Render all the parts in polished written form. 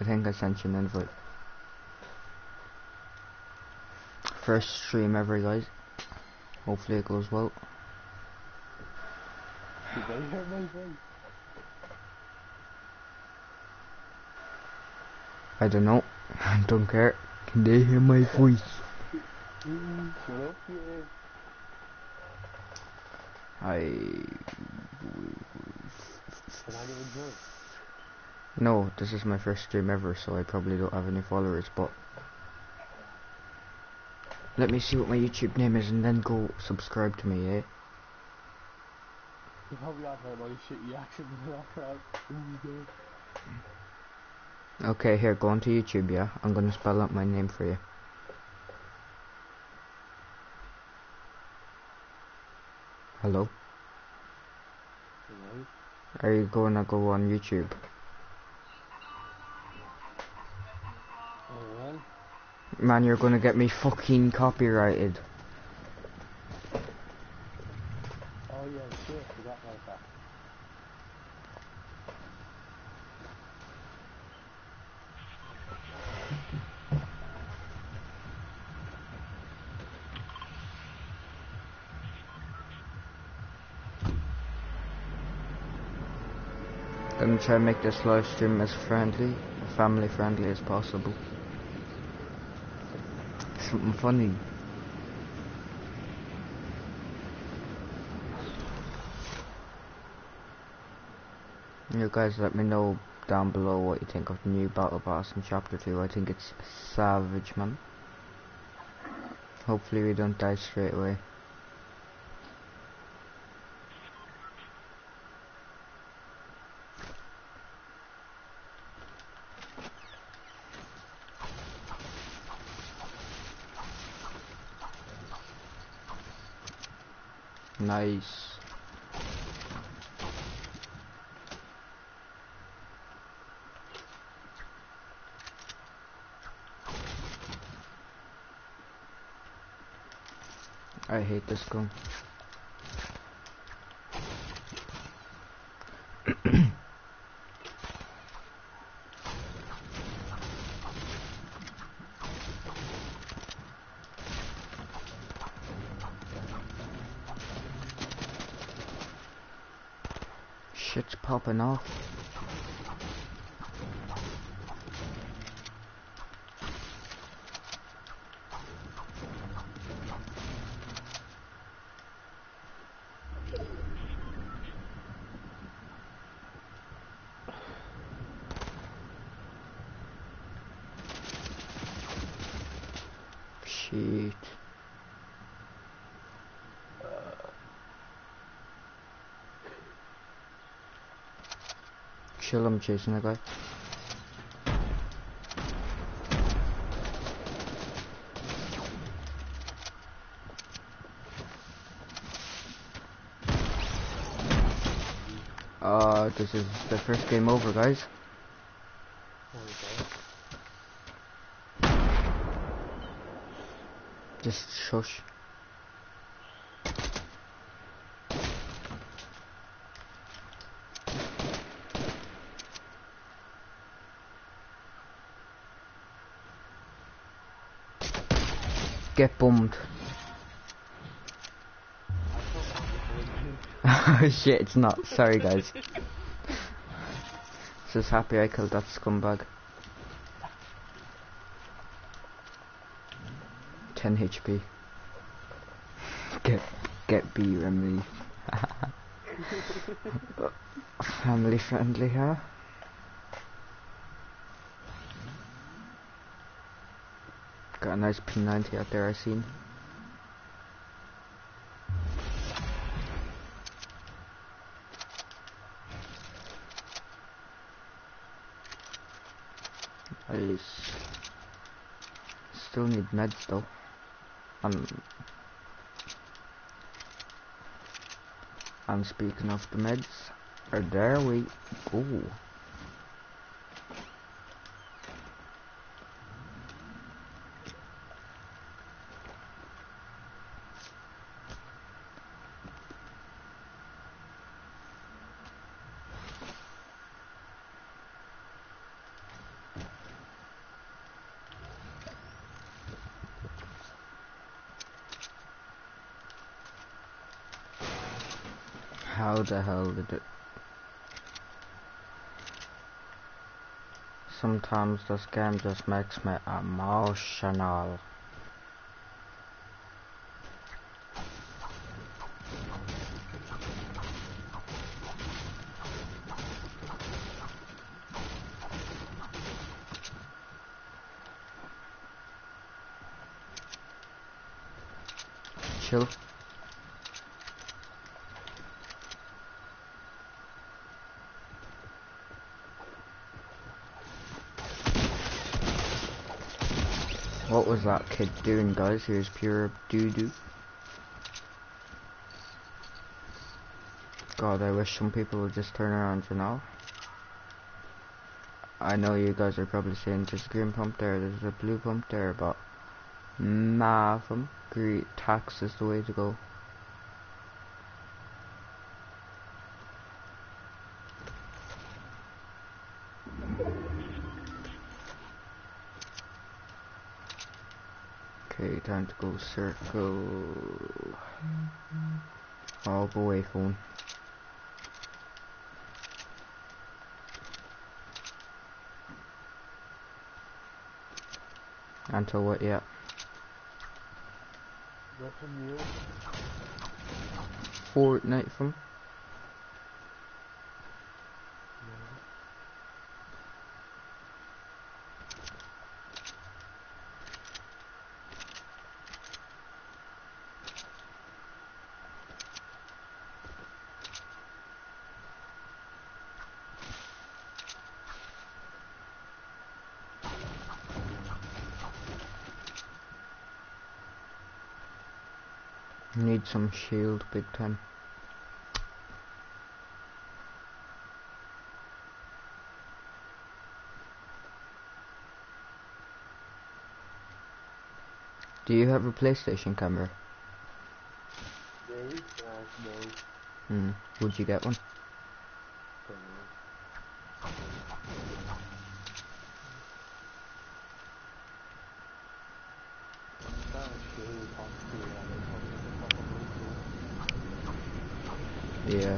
I think I sent you an invite. First stream ever, guys. Hopefully it goes well. Did they hear my voice? I don't know. I don't care. Can they hear my voice? Shut up, yeah. Can anyone join? No, this is my first stream ever, so I probably don't have any followers, but let me see what my YouTube name is and then go subscribe to me, eh? You probably have my shitty accent in the background. Okay, here, go onto YouTube, yeah? I'm gonna spell out my name for you. Hello? Hello? Are you gonna go on YouTube? Oh well. Man, you're gonna get me fucking copyrighted. Oh yeah, shit, forgot about that. Gonna try and make this live stream as friendly, family friendly as possible. Something funny. You guys let me know down below what you think of the new battle pass in chapter 2. I think it's savage, man. Hopefully we don't die straight away. Nice. I hate this gun. Shit's popping off. Shit. Chill, I'm chasing the guy. This is the first game over, guys. Okay. Just shush. Get bummed. Shit, it's not. Sorry, guys. Just happy I killed that scumbag. 10 HP. Get B, Remedy. Family friendly, huh? Got a nice P90 out there, I seen. I still need meds though. And speaking of the meds, there we go. How the hell did it? Sometimes this game just makes me emotional. Chill. What was that kid doing, guys? He was pure doo-doo. God, I wish some people would just turn around, you know? I know you guys are probably saying there's a green pump there, there's a blue pump there, but Mavum, green tax is the way to go. Okay, time to go circle. Oh, go away, phone. Until what? Yeah. Fortnite from. Need some shield, big time. Do you have a PlayStation camera? No. Would you get one? Yeah.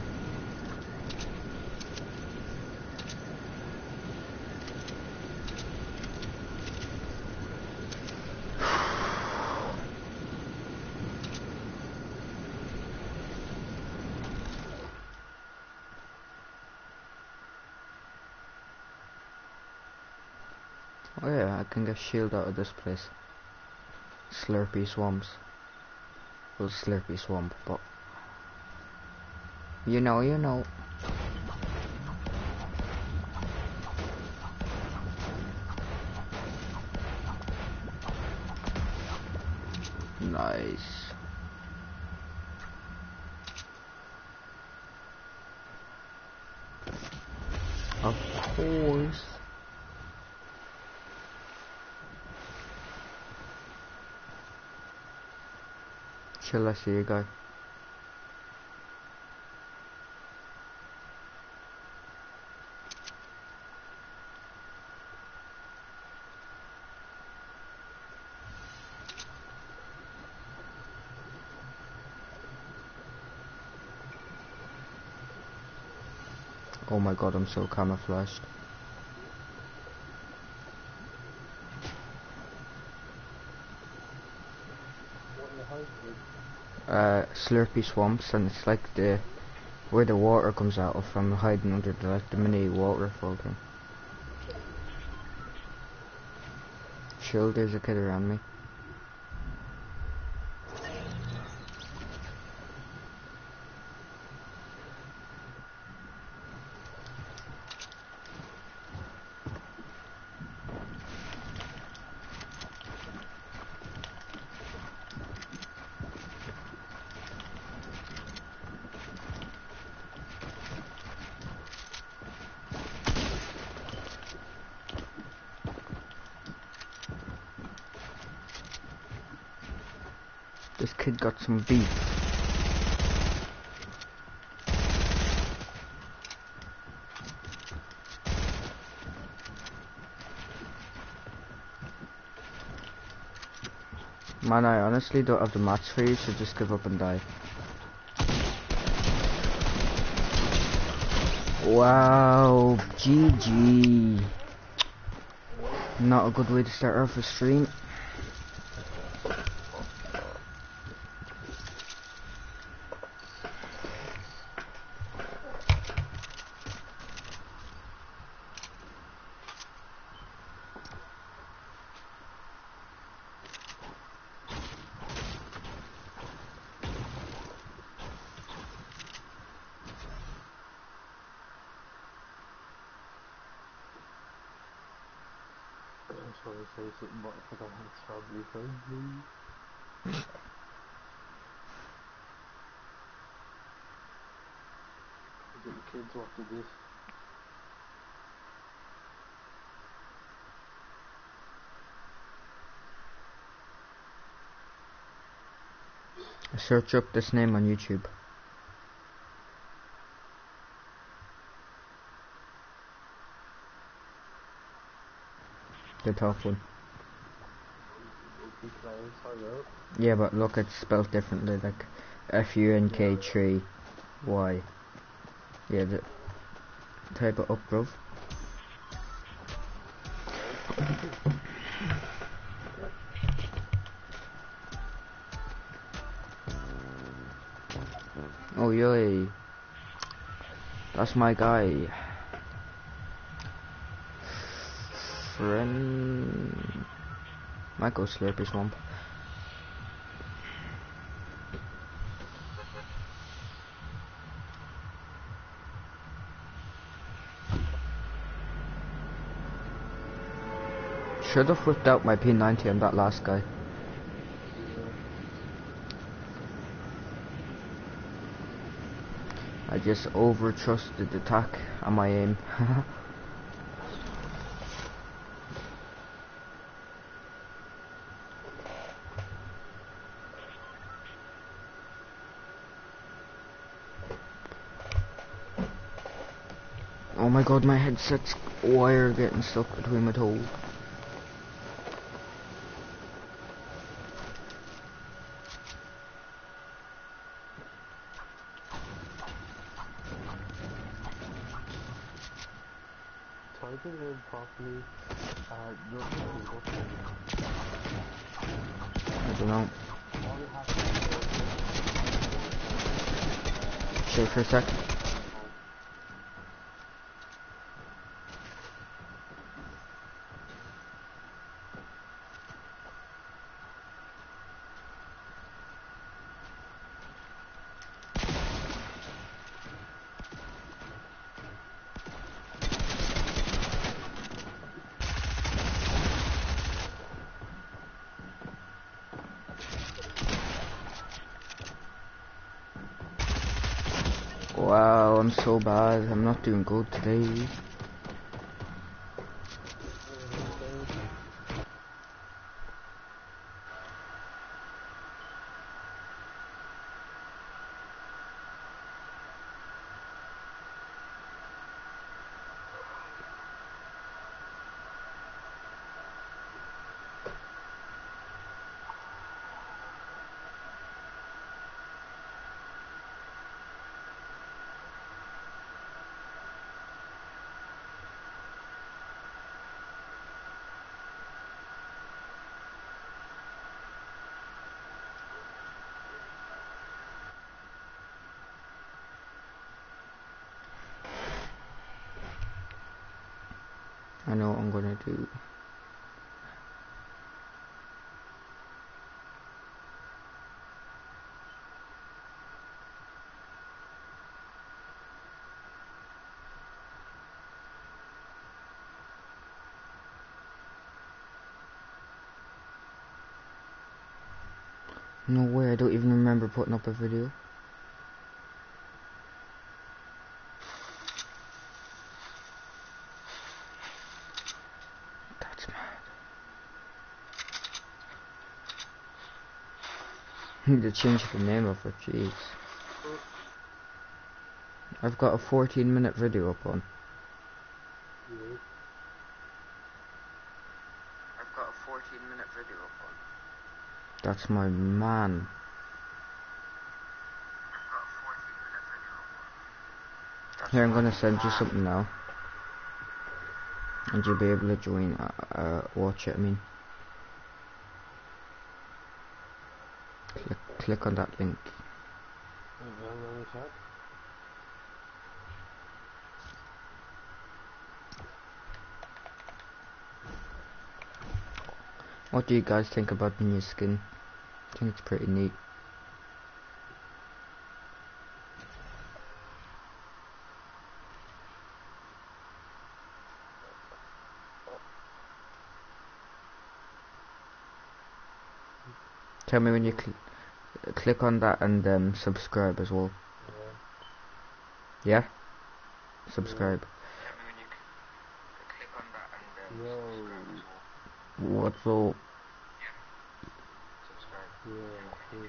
Oh yeah, I can get shield out of this place. Slurpy swamps. Well, Slurpy swamp, but you know. Nice. Of course. Chill, I see you guy. Oh my god, I'm so camouflaged. Slurpy swamps, and it's like where the water comes out of. I'm hiding under the mini waterfall thing. Chill, there's a kid around me. This kid got some beef. Man, I honestly don't have the match for you, so just give up and die. Wow, GG. Not a good way to start off a stream. I'm trying to say something, but I forgot it's family friendly. Get the kids watching this. Search up this name on YouTube. The top one. Yeah, but look, it's spelled differently, like FUNK3Y. Yeah, type it up, bro. Oh, yay. That's my guy. Friend. Might go Slurpy Swamp. Should have whipped out my P90 on that last guy. I just over trusted the attack and my aim. Oh my god, my headset's wire getting stuck between my toes. Type it in properly. I don't know. Shake for a sec. Wow, I'm so bad. I'm not doing good today. I know what I'm gonna do. No way, I don't even remember putting up a video. That's mad. Need to change the name of it, jeez. I've got a 14-minute video up on. I've got a 14-minute video up on. That's my man. I've got a 14-minute video up on. Here, I'm gonna send you something now. And you'll be able to join, watch it, I mean. Click on that link. What do you guys think about the new skin? I think it's pretty neat. Tell me when you click on that and subscribe as well. Yeah? Subscribe. Tell me when you click on that and subscribe as well. What's all? Subscribe.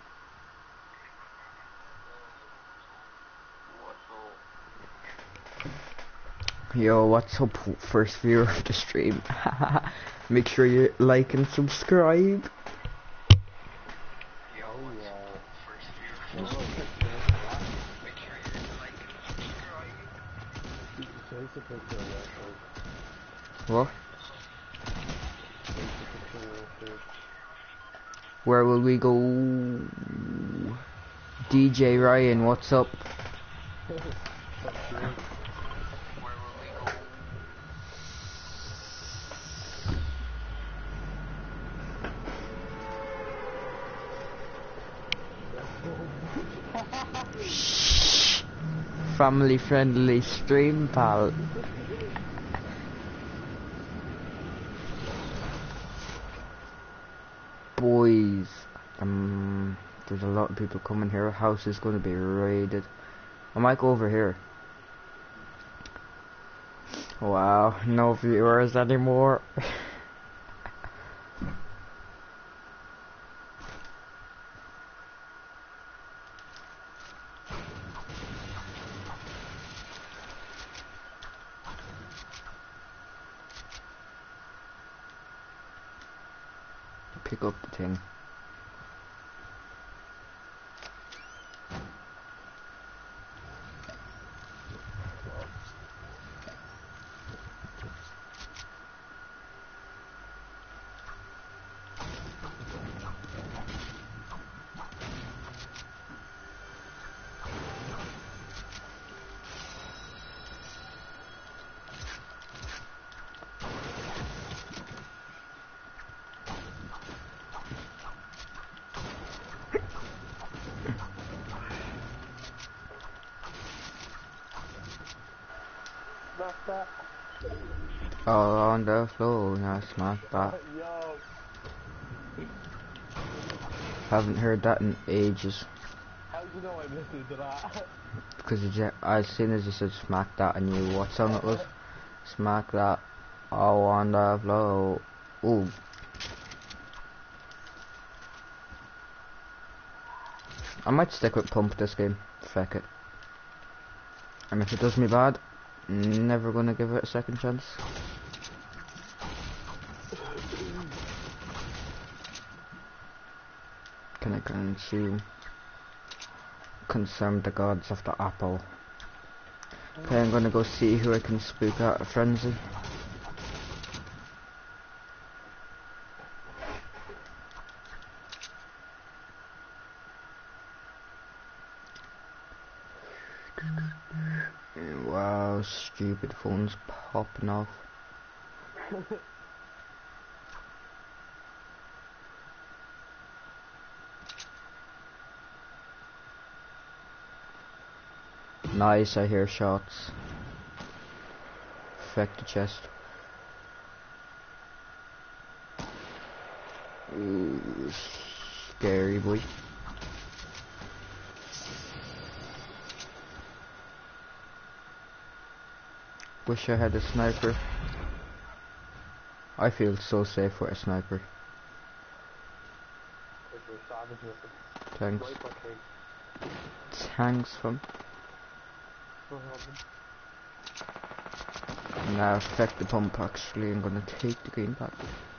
Yo, what's up, first viewer of the stream? Make sure you like and subscribe. Yo, what's up, first viewer of the stream? Make sure you like and subscribe. What? Where will we go? DJ Ryan, what's up? Family friendly stream, pal. Boys, there's a lot of people coming here. House is going to be raided. I might go over here. Wow, no viewers anymore. Pick up the thing. Oh, on the floor, now smash that. Haven't heard that in ages. How do you know I'm listening to that? Because as soon as you said smack that, I knew what song it was. Smack that. Oh, on the floor. Ooh. I might stick with pump this game. Feck it. And if it does me bad, never gonna give it a second chance. Can I consume the gods of the apple? Okay, I'm gonna go see who I can spook out of frenzy. Wow, stupid phone's popping off. Nice, I hear shots. Affect the chest. Ooh, scary boy. Wish I had a sniper. I feel so safe with a sniper. Thanks. Thanks, fam. Now affect the pump actually, I'm gonna take the green pack.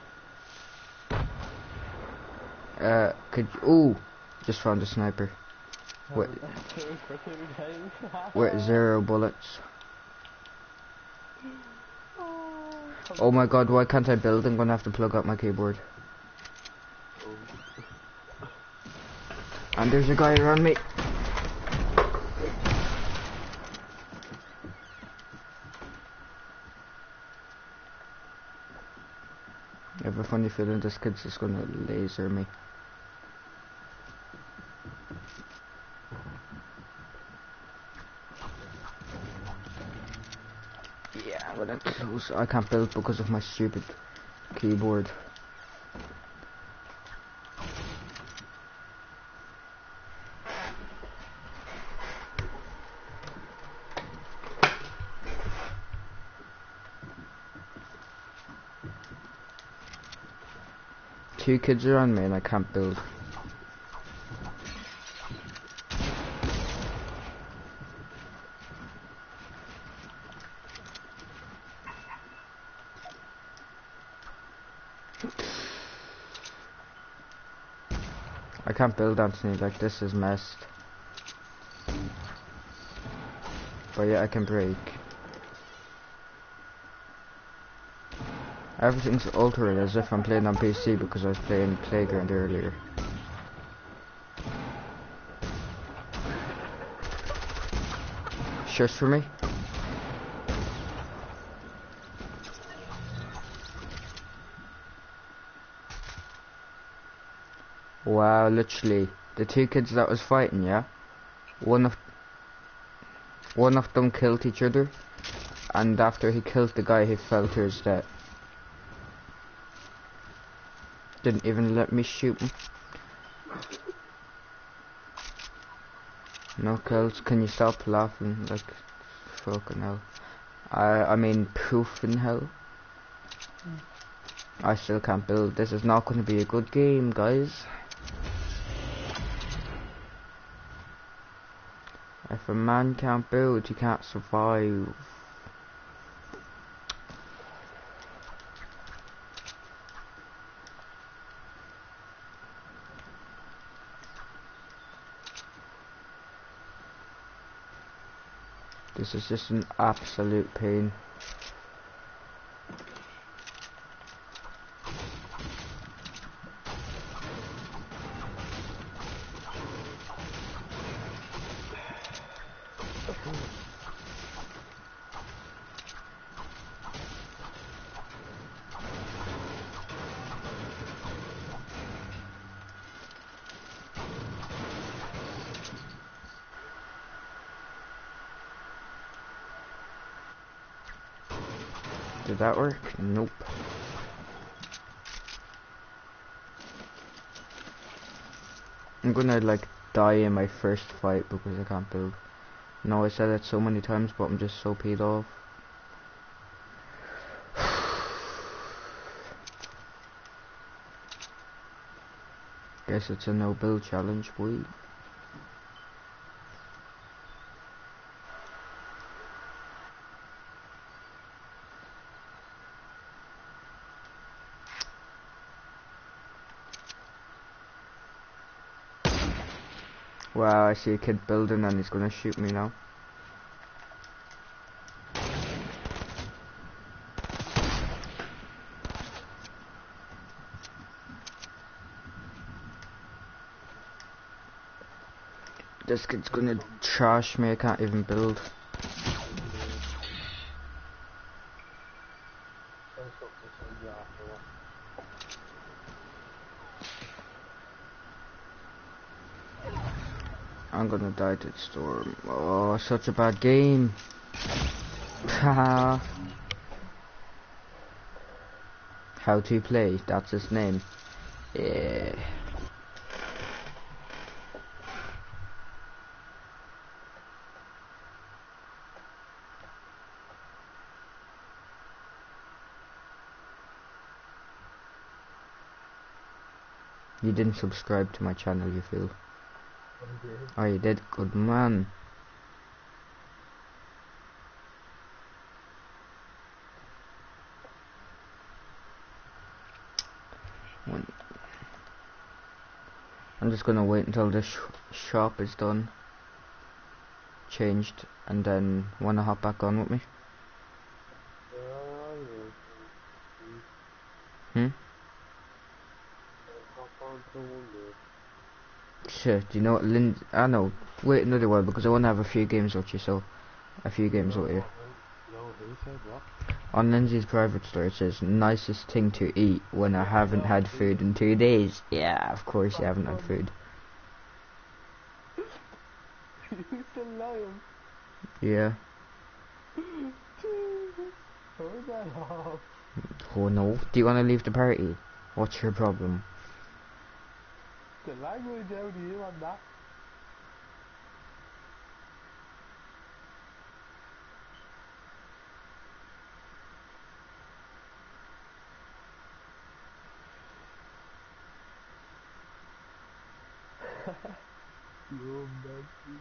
Ooh, just found a sniper. With 0 bullets. Oh my god, why can't I build? I'm gonna have to plug up my keyboard. And there's a guy around me. I have a funny feeling this kid's just gonna laser me. Yeah, I'm gonna close. I can't build because of my stupid keyboard. Two kids around me and I can't build. I can't build, Anthony, like this is messed. But yeah, I can break. Everything's altered as if I'm playing on PC because I was playing Playground earlier. Shush for me. Wow, literally, the two kids that was fighting, yeah? One of them killed each other, and after he killed the guy, he fell to his death. Didn't even let me shoot him. No kills. Can you stop laughing? Like, fucking hell. I mean, poofing hell. I still can't build. This is not going to be a good game, guys. If a man can't build, he can't survive. This is just an absolute pain. Did that work? Nope. I'm gonna like die in my first fight because I can't build. No, I said it so many times, but I'm just so peed off. Guess it's a no build challenge, boy. Wow, I see a kid building and he's gonna shoot me now. This kid's gonna trash me, I can't even build. I'm gonna die to the storm. Oh, such a bad game. Haha. How to play, that's his name. Yeah. You didn't subscribe to my channel, you fool. Oh, you did? Good man. I'm just gonna wait until this shop is done, changed, and then wanna hop back on with me. Hmm? Not on to wonder. Shit, do you know what I know. Wait another while because I want to have a few games with you, so a few games with you. No, he said what? On Lindsay's private store it says, nicest thing to eat when I haven't had food in 2 days. Yeah, of course you haven't had food. You still lying? Yeah. Jesus. Turn that off. Oh no. Do you want to leave the party? What's your problem? The language out of you on that. You monkey.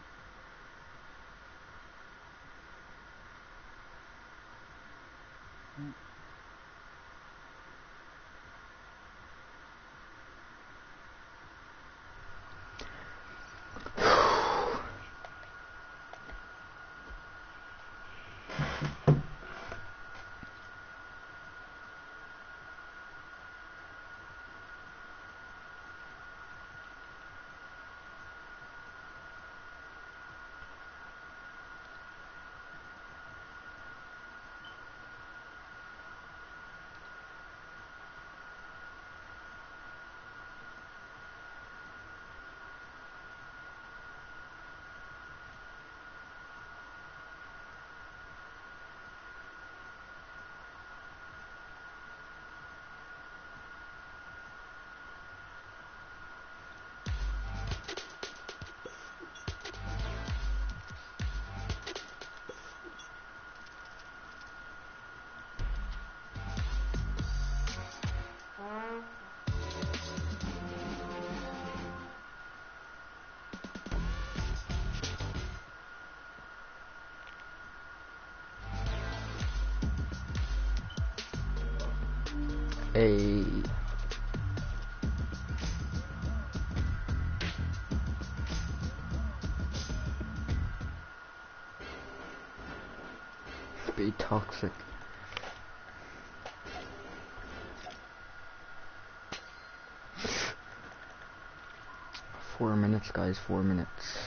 Hey. Be toxic. 4 minutes, guys, 4 minutes.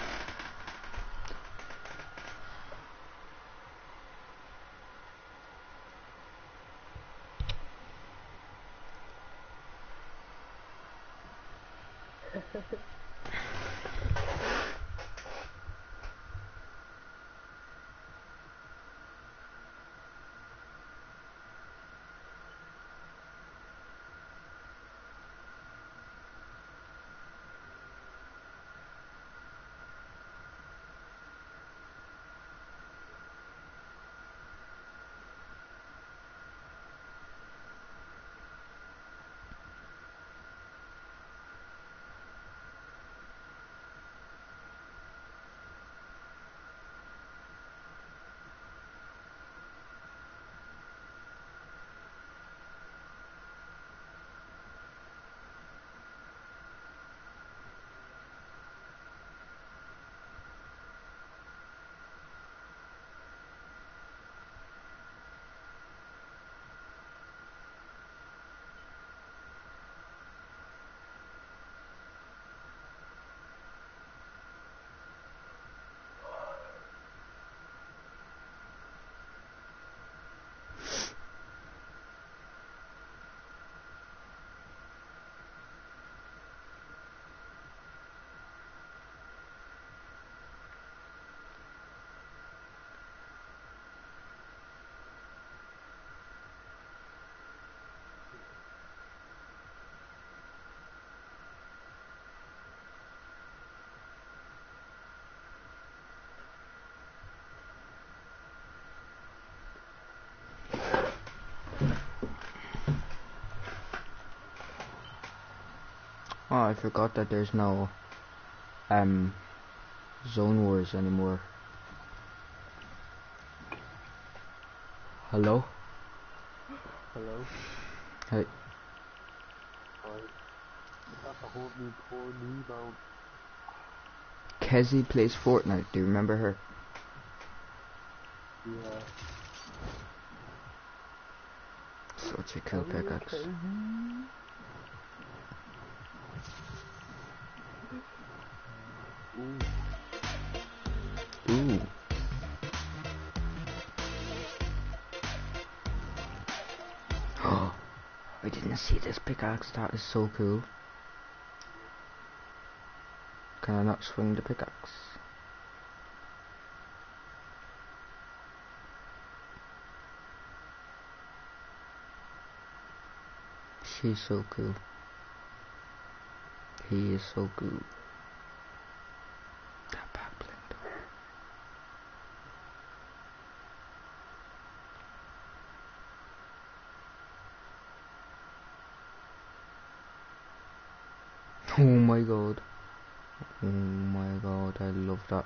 Oh, I forgot that there's no Zone Wars anymore. Hello? Hello? Hey, Hi. Got the whole new poor knee bone. Kezzy plays Fortnite, do you remember her? Yeah. Such a cool pickaxe. Okay. Ooh. Ooh. Oh, I didn't see this pickaxe. That is so cool. Can I not swing the pickaxe? She's so cool. He is so cool. That back blend. Oh my god. Oh my god, I love that.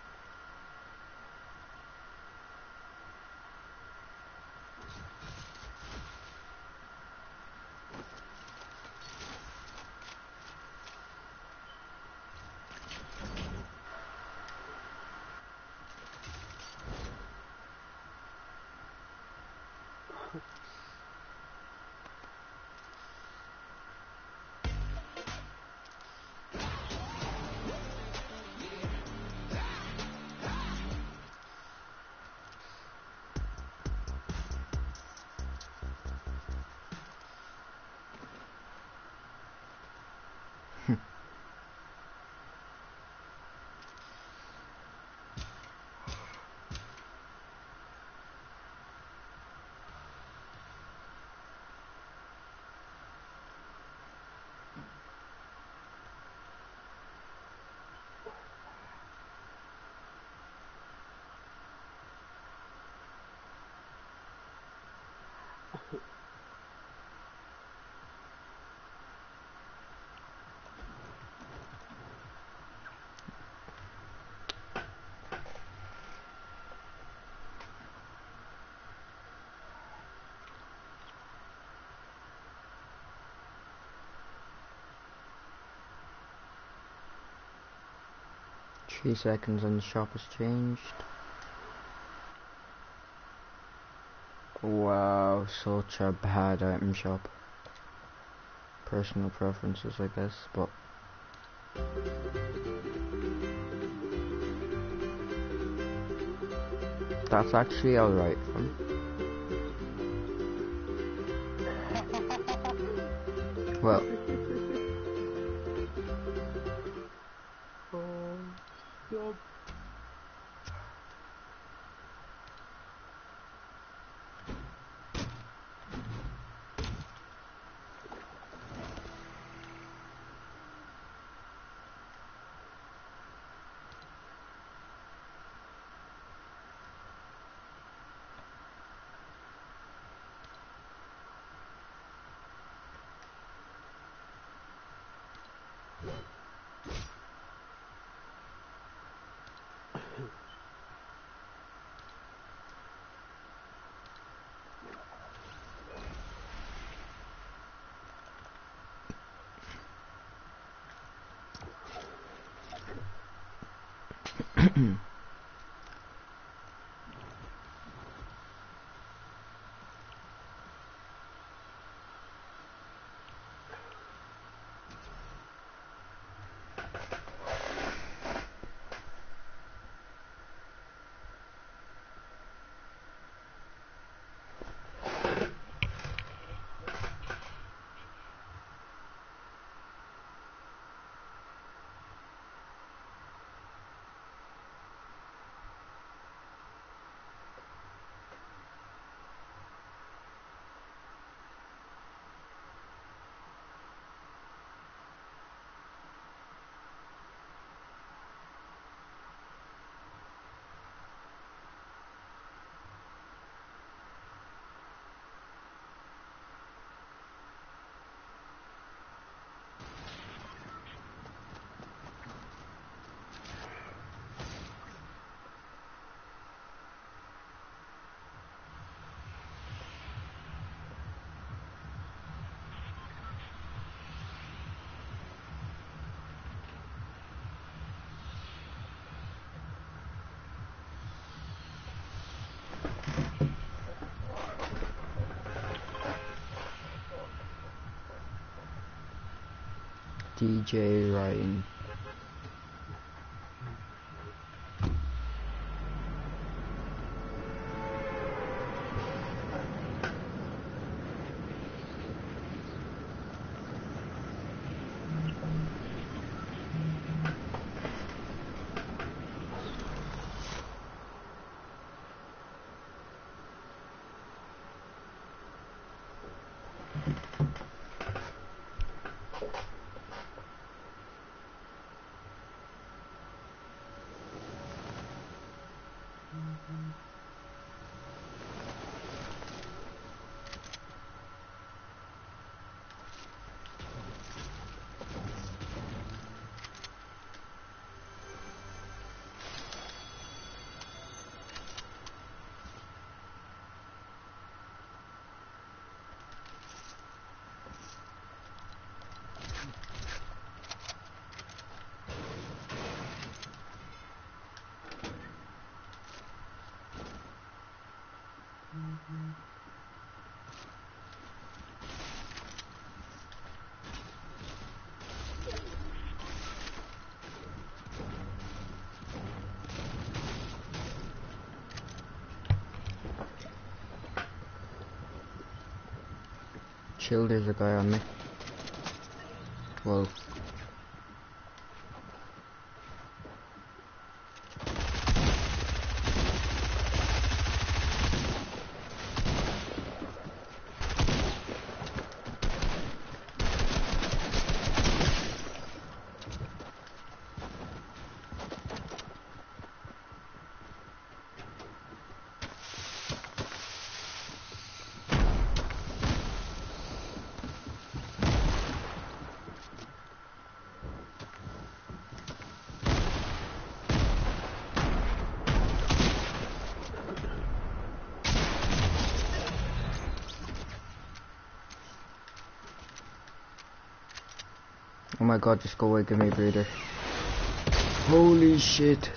Three seconds and the shop has changed. Wow, such a bad item shop. Personal preferences, I guess, but that's actually alright fun. Well, Oh, stop. DJ Ryan. Chill, there's a guy on me. Whoa. Oh my god, just go away, give me a breather. Holy shit.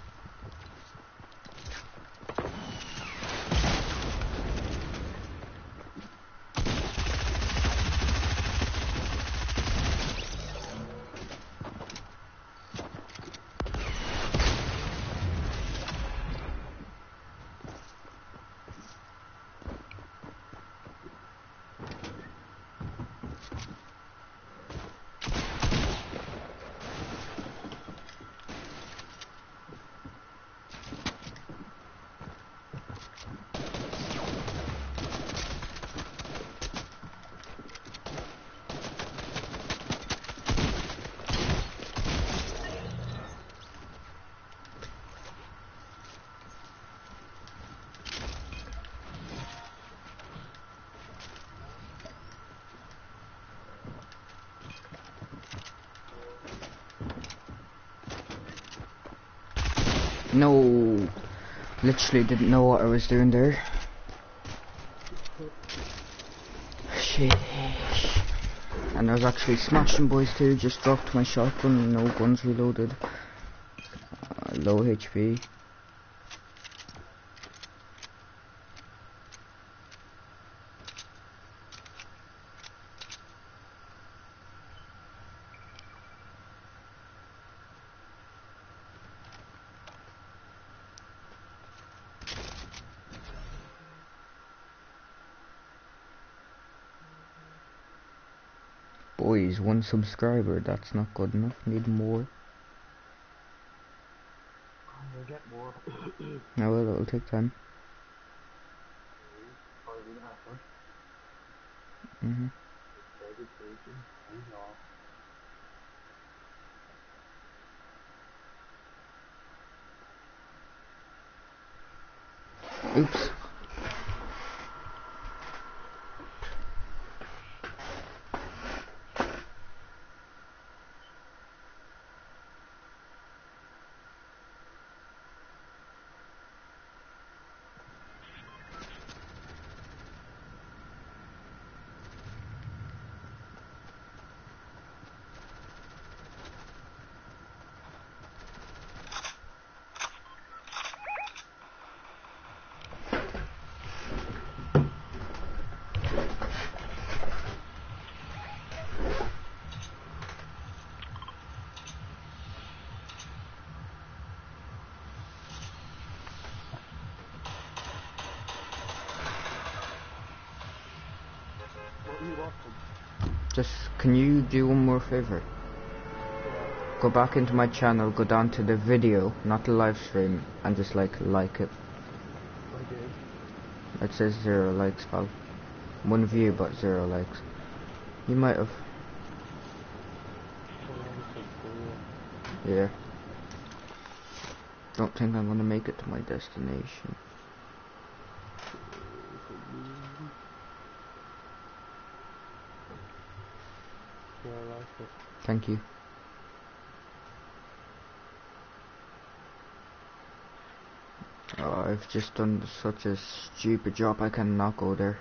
No, literally didn't know what I was doing there. Shit. And I was actually smashing boys too, just dropped my shotgun, no guns reloaded. Low HP. Boys, 1 subscriber, that's not good enough, need more. We'll get more. No, well, it'll take time. Oops. Just, can you do one more favor? Yeah. Go back into my channel, go down to the video, not the live stream, and just like it. I did. It says 0 likes, pal. 1 view, but 0 likes. You might have. Yeah. Don't think I'm gonna make it to my destination. Yeah, I like it. Thank you. Oh, I've just done such a stupid job, I cannot go there.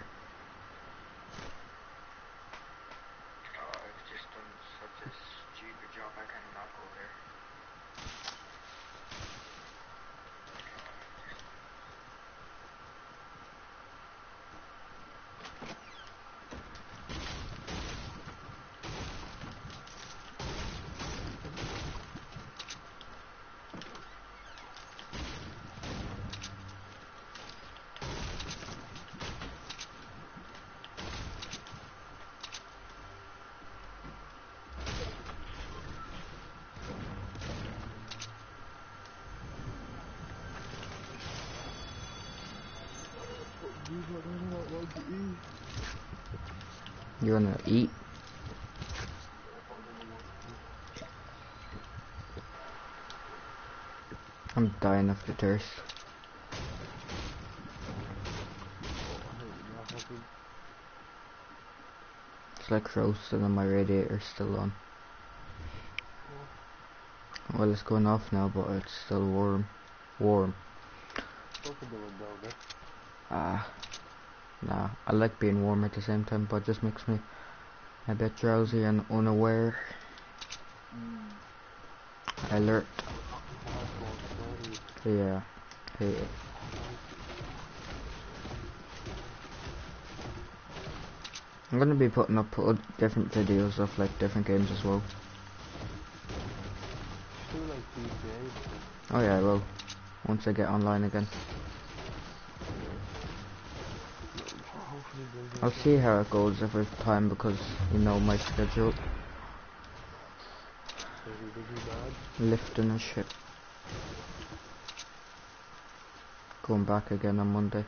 You wanna eat? I'm dying of the thirst. It's like roasting and my radiator's still on. Well, it's going off now, but it's still warm. Warm. Open the window, man. Ah, nah. I like being warm at the same time, but it just makes me a bit drowsy and unaware. Alert. Yeah, hate it. I'm gonna be putting up different videos of like different games as well. Oh yeah, I will. Once I get online again. I'll see how it goes every time because, you know, my schedule. Lifting and shit. Going back again on Monday.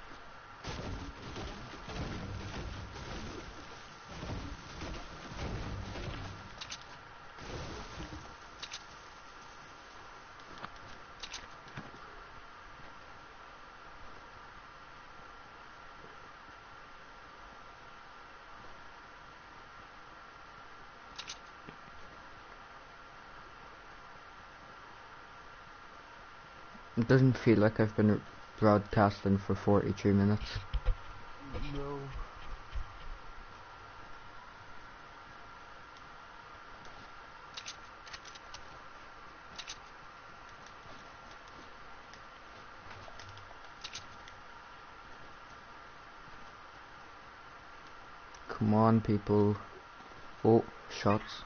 It doesn't feel like I've been broadcasting for 43 minutes. No. Come on, people. Oh, shots.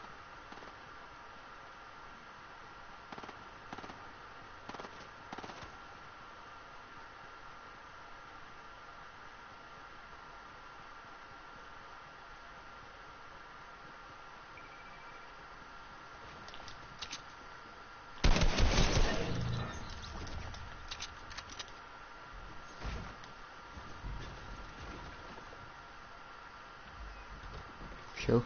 Chill.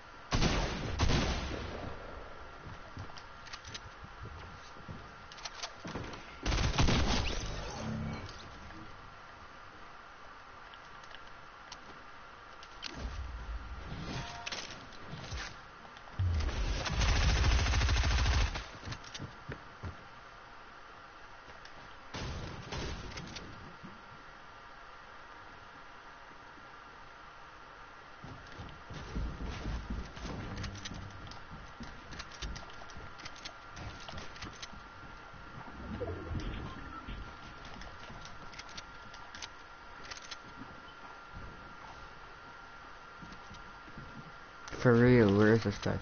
For real, where is this guy?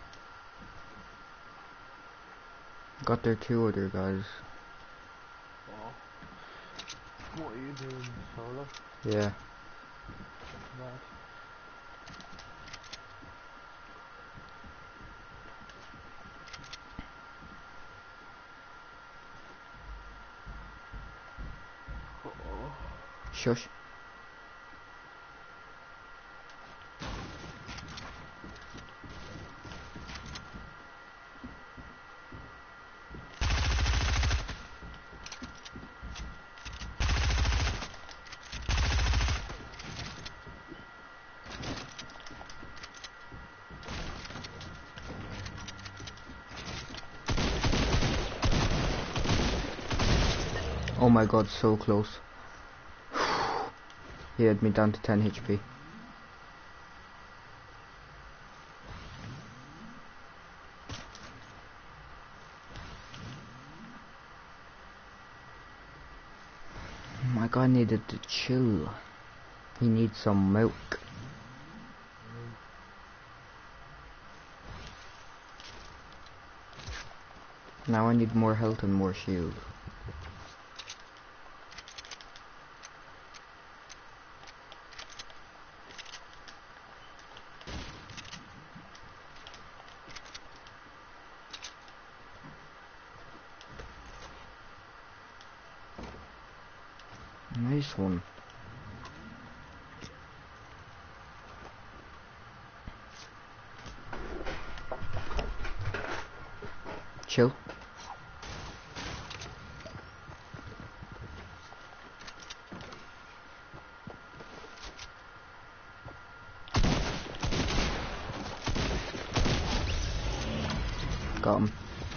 Got there 2 other guys. Oh. What are you doing, solo? Yeah. Mad. Shush. Oh my god, so close. He had me down to 10 HP. My guy needed to chill. He needs some milk. Now I need more health and more shield. Nice one. Chill. Got him.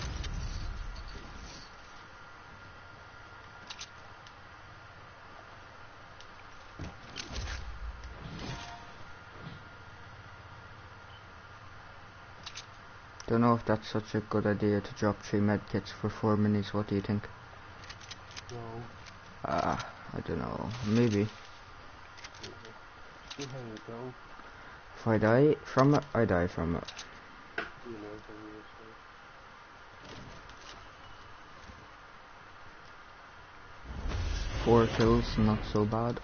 Don't know if that's such a good idea to drop 3 medkits for 4 minis. What do you think? No. I don't know. Maybe. See how you go. If I die from it, I die from it. You know, from your side. 4 kills, not so bad.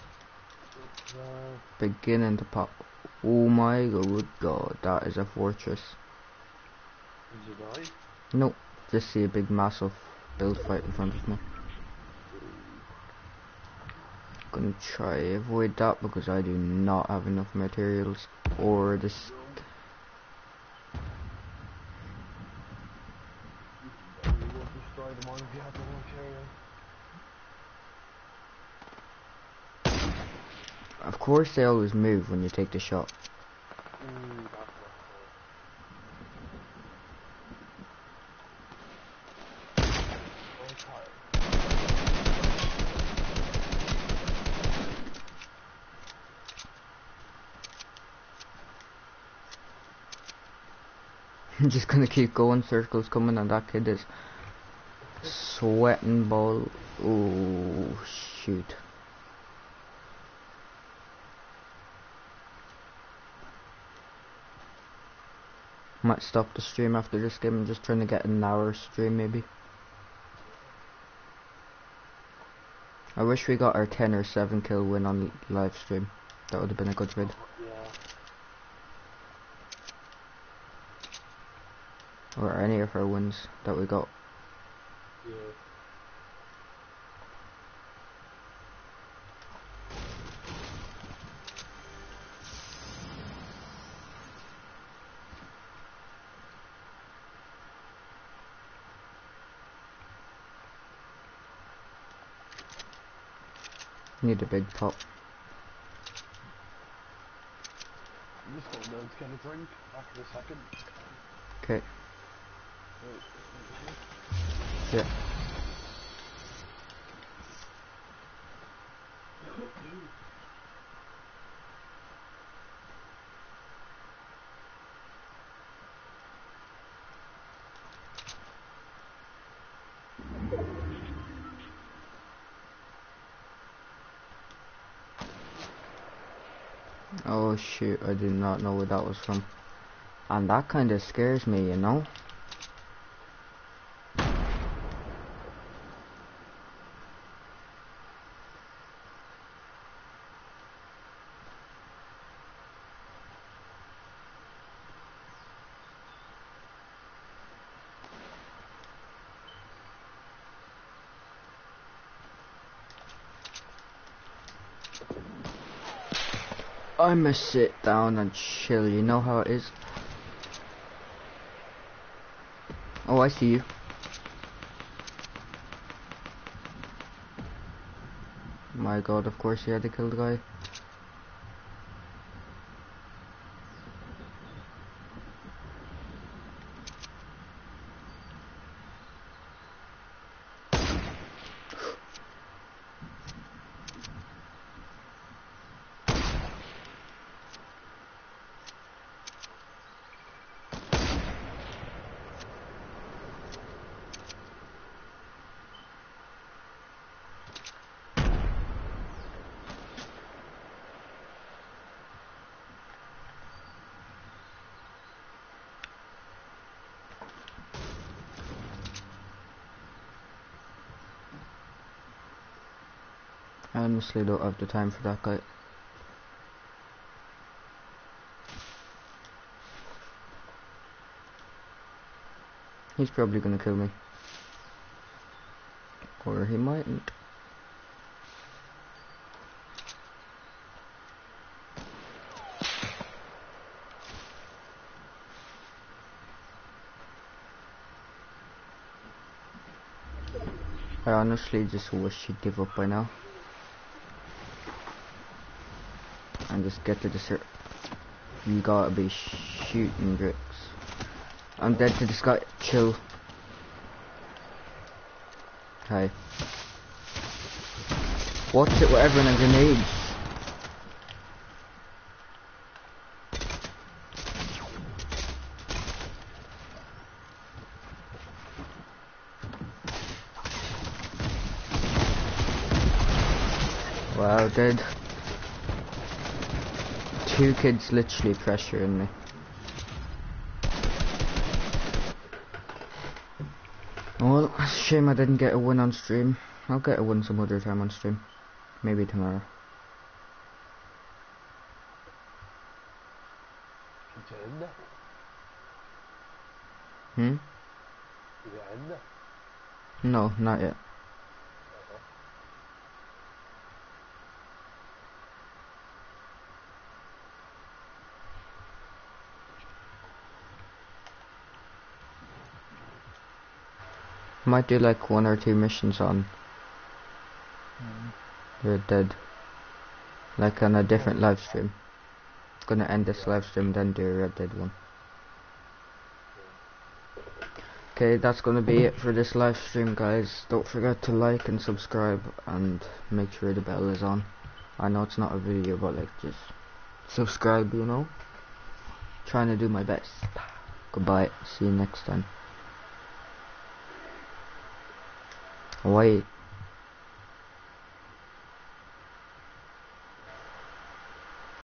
Beginning to pop. Oh my good god, that is a fortress. Did you die? Nope, just see a big massive build fight in front of me. Gonna try avoid that because I do not have enough materials or this. You won't destroy them all if you have the material. Of course they always move when you take the shot. I'm just gonna keep going, circles coming, and that kid is sweating ball. Oh shoot. Might stop the stream after this game. I'm just trying to get an hour stream maybe. I wish we got our 10 or 7 kill win on live stream. That would have been a good vid. Yeah. Or any of our wins that we got. Yeah. Need a big pop. I'm just going down to get a drink after a second. Okay. Yeah. Oh shoot, I did not know where that was from. And that kinda scares me, you know? I'ma sit down and chill, you know how it is. Oh, I see you. My god, of course he had to kill the guy. I honestly don't have the time for that guy. He's probably gonna kill me. Or he mightn't. I honestly just wish he'd give up by now. And just get to the You gotta be shooting bricks. I'm dead to this guy. Chill. Hi. What's it with everyone and grenades? Wow, dead. Two kids literally pressuring me. Well, it's a shame I didn't get a win on stream. I'll get a win some other time on stream. Maybe tomorrow. Hmm? No, not yet. Might do like 1 or 2 missions on Red Dead. Like on a different live stream. Gonna end this live stream, then do a Red Dead one. Okay, that's gonna be it for this live stream, guys. Don't forget to like and subscribe and make sure the bell is on. I know it's not a video, but like just subscribe, you know. Trying to do my best. Goodbye. See you next time. Wait.